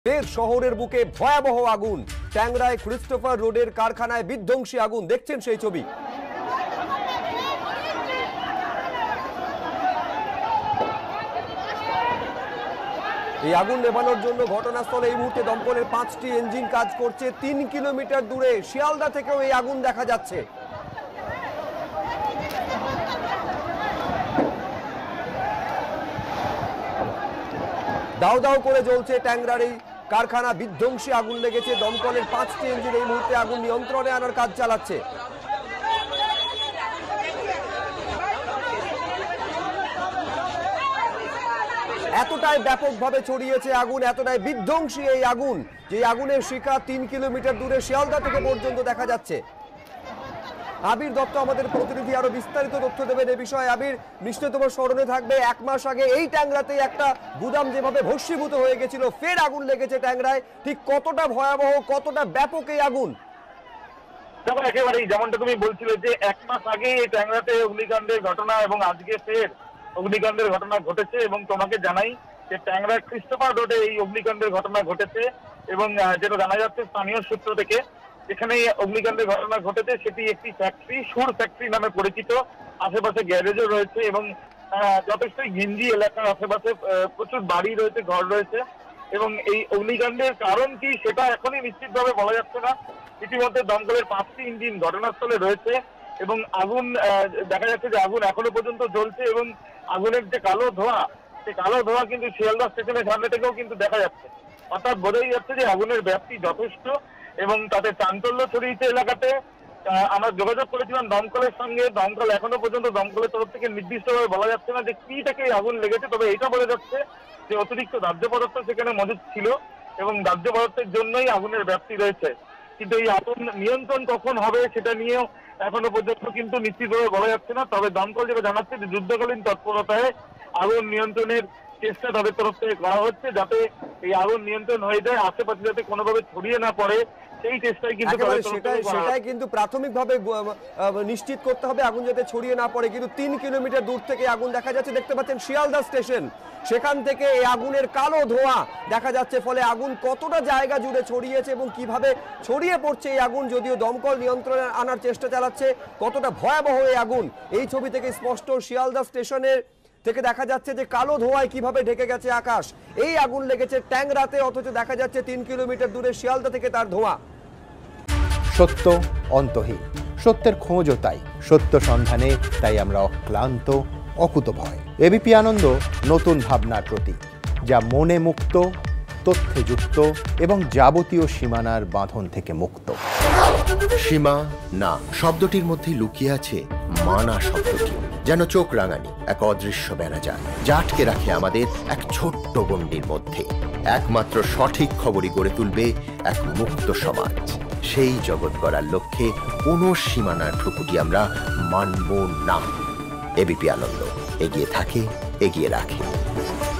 ফের শহরের বুকে ভয়াবহ আগুন। ট্যাংরায় ক্রিস্টোফার রোডের কারখানায় বিধ্বংসী আগুন। দেখছেন সেই ছবি। এই আগুন নেভানোর জন্য ঘটনাস্থলে এই মুহূর্তে দমকলের 5টি ইঞ্জিন কাজ করছে। 3 কিলোমিটার দূরে শিয়ালদা থেকেও এই আগুন দেখা যাচ্ছে। দাও দাও করে জ্বলছে ট্যাংরার এই কারখানা। বিধ্বংসী আগুন লেগেছে। দমকলের 5টি ইঞ্জিন এই মুহূর্তে আগুন নিয়ন্ত্রণে আনার কাজ চালাচ্ছে। এতটাই ব্যাপকভাবে ছড়িয়েছে আগুন, এতটাই বিধ্বংসী এই আগুন যে আগুনের শিখা 3 কিলোমিটার দূরে শিয়ালদা থেকে পর্যন্ত দেখা যাচ্ছে। আবির দত্ত আমাদের প্রতিনিধি আরো বিস্তারিত তথ্য দেবেন এ বিষয়ে। আবির, নিশ্চয় তোমার স্মরণে থাকবে 1 মাস আগে এই ট্যাংরাতে একটা গুদাম যেভাবে ভস্মীভূত হয়ে গেছিল, ফের আগুন লেগেছে ট্যাংরায়। ঠিক কতটা ভয়াবহ, কতটা ব্যাপক এই আগুন? দেখো, একেবারেই যেমনটা তুমি বলছিলে যে 1 মাস আগে এই ট্যাংরাতে অগ্নিকাণ্ডের ঘটনা এবং আজকে ফের অগ্নিকাণ্ডের ঘটনা ঘটেছে। এবং তোমাকে জানাই যে ট্যাংরা ক্রিস্টোফার রোডে এই অগ্নিকাণ্ডের ঘটনা ঘটেছে। এবং যেটা জানা যাচ্ছে স্থানীয় সূত্র থেকে, যেখানে অগ্নিকাণ্ডের ঘটনা ঘটেছে সেটি একটি ফ্যাক্টরি, সুর ফ্যাক্টরি নামে পরিচিত। আশেপাশে গ্যারেজও রয়েছে এবং যথেষ্টই ঘিঞ্জি এলাকার আশেপাশে প্রচুর বাড়ি রয়েছে, ঘর রয়েছে। এবং এই অগ্নিকাণ্ডের কারণ কি সেটা এখনই নিশ্চিতভাবে বলা যাচ্ছে না। ইতিমধ্যে দমকলের 5টি ইঞ্জিন ঘটনাস্থলে রয়েছে এবং আগুন দেখা যাচ্ছে যে আগুন এখনো পর্যন্ত জ্বলছে। এবং আগুনের যে কালো ধোঁয়া, সেই কালো ধোঁয়া কিন্তু শিয়ালদা স্টেশনের সামনে থেকেও কিন্তু দেখা যাচ্ছে। অর্থাৎ বোঝাই যাচ্ছে যে আগুনের ব্যাপ্তি যথেষ্ট এবং তাতে চাঞ্চল্য ছড়িয়েছে এলাকাতে। আমরা যোগাযোগ করেছিলাম দমকলের সঙ্গে। দমকল এখনো পর্যন্ত দমকলের তরফ থেকে নির্দিষ্টভাবে বলা যাচ্ছে না যে কি থেকে আগুন লেগেছে। তবে এটা বলা যাচ্ছে যে অতিরিক্ত দাহ্য পদার্থ সেখানে মজুদ ছিল এবং দাহ্য পদার্থের জন্যই আগুনের ব্যাপ্তি রয়েছে। কিন্তু এই আগুন নিয়ন্ত্রণ কখন হবে সেটা নিয়েও এখনো পর্যন্ত কিন্তু নিশ্চিতভাবে বলা যাচ্ছে না। তবে দমকল যেটা জানাচ্ছে যে যুদ্ধকালীন তৎপরতায় আগুন নিয়ন্ত্রণের চেষ্টা তাদের তরফ থেকে করা হচ্ছে, যাতে এই আগুন নিয়ন্ত্রণ হয়ে যায়, আশেপাশে যাতে কোনোভাবে ছড়িয়ে না পড়ে সেই চেষ্টাই কিন্তু সেটাই কিন্তু প্রাথমিকভাবে নিশ্চিত করতে হবে আগুন যাতে ছড়িয়ে না পড়ে। কিন্তু 3 কিলোমিটার দূর থেকে আগুন দেখা যাচ্ছে। দেখতে পাচ্ছেন শিয়ালদা স্টেশন, সেখান থেকে এই আগুনের কালো ধোঁয়া দেখা যাচ্ছে। ফলে আগুন কতটা জায়গা জুড়ে ছড়িয়েছে এবং কিভাবে ছড়িয়ে পড়ছে এই আগুন, যদিও দমকল নিয়ন্ত্রণে আনার চেষ্টা চালাচ্ছে, কতটা ভয়াবহ এই আগুন এই ছবি থেকে স্পষ্ট। শিয়ালদা স্টেশনের থেকে দেখা যাচ্ছে যে কালো ধোঁয়ায় কিভাবে ঢেকে গেছে আকাশ। এই আগুন লেগেছে ট্যাংরাতে, অথচ দেখা যাচ্ছে 3 কিলোমিটার দূরে শিয়ালদা থেকে তার ধোঁয়া। সত্য অন্তহীন, সত্যের খোঁজও তাই। সত্য সন্ধানে তাই আমরা অক্লান্ত, অকুতভয়। এবিপি আনন্দ নতুন ভাবনার প্রতীক, যা মনে মুক্ত, তথ্যে যুক্ত এবং যাবতীয় সীমানার বাঁধন থেকে মুক্ত। সীমা না শব্দটির মধ্যে লুকিয়ে আছে মানা শব্দটি, যেন চোখ রাঙানি এক অদৃশ্য বেড়াজাল, যা আটকে রাখে আমাদের এক ছোট্ট গণ্ডির মধ্যে। একমাত্র সঠিক খবরই গড়ে তুলবে এক মুক্ত সমাজ। সেই জগৎ গড়ার লক্ষ্যে কোনো সীমানার ঠুকুটি আমরা মানব না। এবিপি আনন্দ এগিয়ে থাকে, এগিয়ে রাখে।